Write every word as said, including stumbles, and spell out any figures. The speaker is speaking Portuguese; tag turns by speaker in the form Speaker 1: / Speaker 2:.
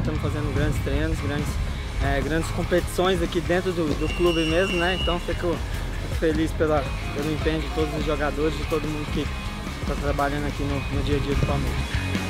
Speaker 1: estamos fazendo grandes treinos, grandes, é, grandes competições aqui dentro do, do clube mesmo, né? Então fico, fico feliz pela, pelo empenho de todos os jogadores, de todo mundo que está trabalhando aqui no, no dia a dia do Palmeiras.